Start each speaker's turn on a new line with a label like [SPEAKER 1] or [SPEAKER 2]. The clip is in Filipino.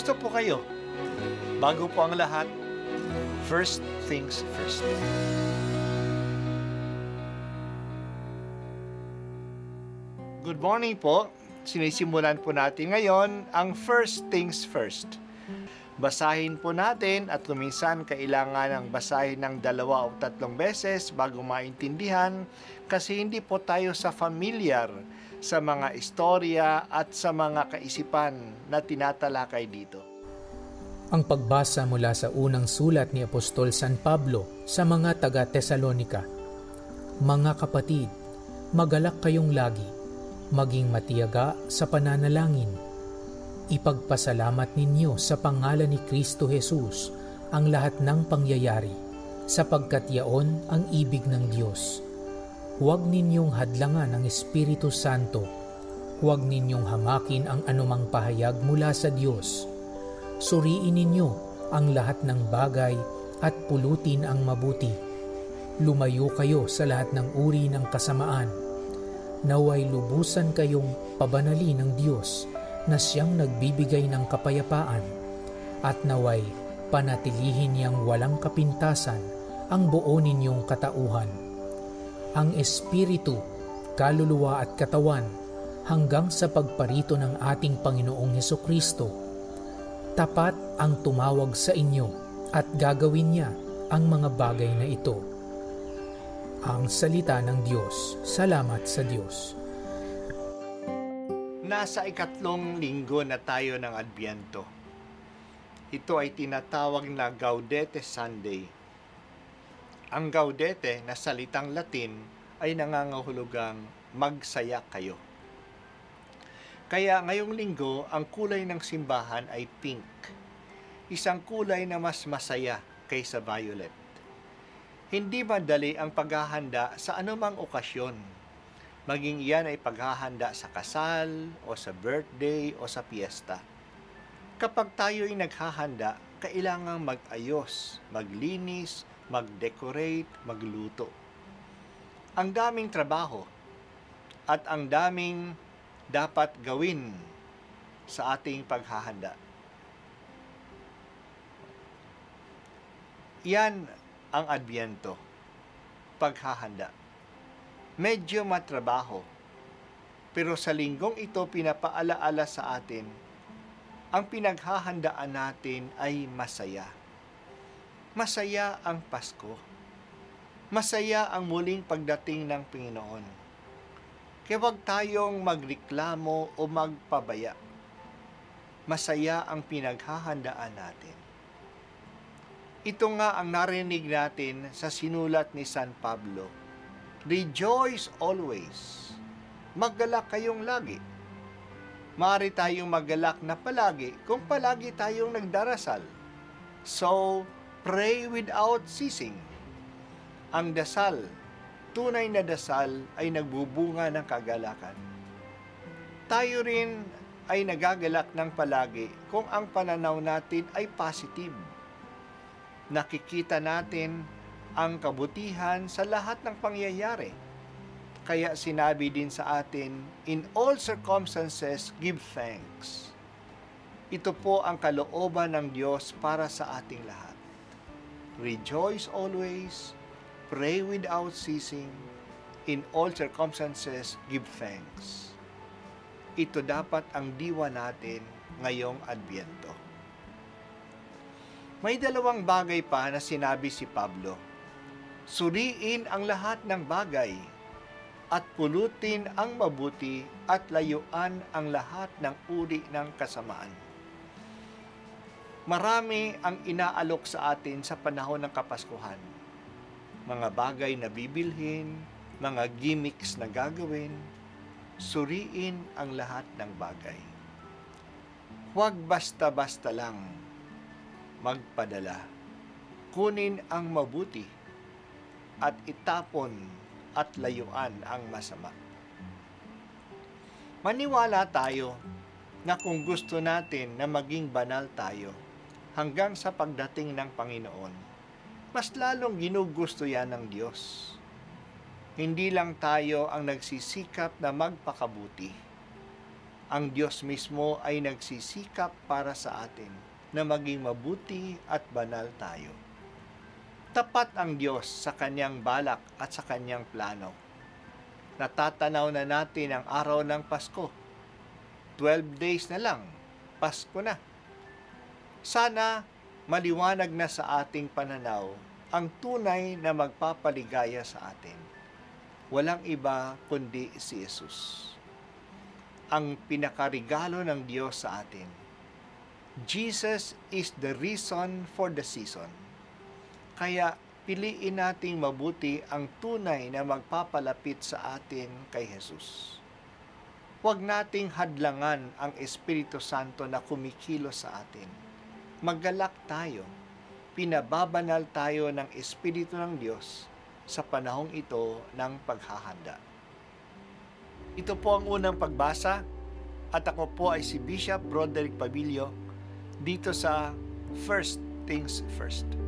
[SPEAKER 1] Kumusta po kayo? Bago po ang lahat, first things first. Good morning po. Sinisimulan po natin ngayon ang first things first. Basahin po natin at kuminsan kailangan ng basahin ng 2 o 3 beses bago maintindihan kasi hindi po tayo familiar sa mga istorya at sa mga kaisipan na tinatalakay dito.
[SPEAKER 2] Ang pagbasa mula sa unang sulat ni Apostol San Pablo sa mga taga-Tesalonika. Mga kapatid, magalak kayong lagi, maging matiyaga sa pananalangin. Ipagpasalamat ninyo sa pangalan ni Kristo Jesus ang lahat ng pangyayari, sapagkat yaon ang ibig ng Diyos. Huwag ninyong hadlangan ang Espiritu Santo. Huwag ninyong hamakin ang anumang pahayag mula sa Diyos. Suriin ninyo ang lahat ng bagay at pulutin ang mabuti. Lumayo kayo sa lahat ng uri ng kasamaan. Naway lubusan kayong pabanalin ng Diyos na siyang nagbibigay ng kapayapaan, at naway panatilihin niyang walang kapintasan ang buo ninyong katauhan. Ang Espiritu, kaluluwa at katawan hanggang sa pagparito ng ating Panginoong Hesukristo. Tapat ang tumawag sa inyo at gagawin niya ang mga bagay na ito. Ang salita ng Diyos. Salamat sa Diyos.
[SPEAKER 1] Nasa 3 linggo na tayo ng Adbyento. Ito ay tinatawag na Gaudete Sunday. Ang Gaudete na salitang Latin ay nangangahulugang magsaya kayo. Kaya ngayong linggo, ang kulay ng simbahan ay pink. Isang kulay na mas masaya kaysa violet. Hindi madali ang paghahanda sa anumang okasyon. Maging iyan ay paghahanda sa kasal, o sa birthday, o sa piyesta. Kapag tayo ay naghahanda, kailangang mag-ayos, maglinis, mag-decorate, magluto. Ang daming trabaho at ang daming dapat gawin sa ating paghahanda. Yan ang Adbyento, paghahanda. Medyo matrabaho, pero sa linggong ito pinapaalaala sa atin, ang pinaghahandaan natin ay masaya. Masaya ang Pasko. Masaya ang muling pagdating ng Panginoon. Kaya huwag tayong magreklamo o magpabaya. Masaya ang pinaghahandaan natin. Ito nga ang narinig natin sa sinulat ni San Pablo. Rejoice always. Maggalak kayong lagi. Maaari tayong maggalak na palagi kung palagi tayong nagdarasal. So, pray without ceasing. Ang dasal, tunay na dasal ay nagbubunga ng kagalakan. Tayo rin ay nagagalak ng palagi kung ang pananaw natin ay positive. Nakikita natin ang kabutihan sa lahat ng pangyayari. Kaya sinabi din sa atin, in all circumstances, give thanks. Ito po ang kalooban ng Diyos para sa ating lahat. Rejoice always, pray without ceasing, in all circumstances, give thanks. Ito dapat ang diwa natin ngayong Adbyento. May 2 bagay pa na sinabi si Pablo. Suriin ang lahat ng bagay at pulutin ang mabuti at layuan ang lahat ng uri ng kasamaan. Marami ang inaalok sa atin sa panahon ng Kapaskuhan. Mga bagay na bibilhin, mga gimmicks na gagawin, suriin ang lahat ng bagay. Huwag basta-basta lang magpadala. Kunin ang mabuti at itapon at layuan ang masama. Maniwala tayo na kung gusto natin na maging banal tayo hanggang sa pagdating ng Panginoon, mas lalong ginugusto yan ng Diyos. Hindi lang tayo ang nagsisikap na magpakabuti. Ang Diyos mismo ay nagsisikap para sa atin na maging mabuti at banal tayo. Tapat ang Diyos sa kanyang balak at sa kanyang plano. Natatanaw na natin ang araw ng Pasko. 12 days na lang, Pasko na. Sana maliwanag na sa ating pananaw ang tunay na magpapaligaya sa atin. Walang iba kundi si Jesus, ang pinakarigalo ng Diyos sa atin. Jesus is the reason for the season. Kaya piliin nating mabuti ang tunay na magpapalapit sa atin kay Jesus. Huwag nating hadlangan ang Espiritu Santo na kumikilos sa atin. Maggalak tayo. Pinababanal tayo ng Espiritu ng Diyos sa panahong ito ng paghahanda. Ito po ang unang pagbasa at ako po ay si Bishop Broderick Pabilio dito sa First Things First.